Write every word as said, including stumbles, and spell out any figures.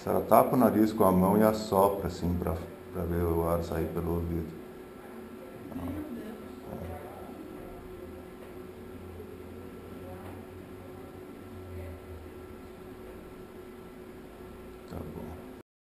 A senhora tapa o nariz com a mão e assopra assim para ver o ar sair pelo ouvido.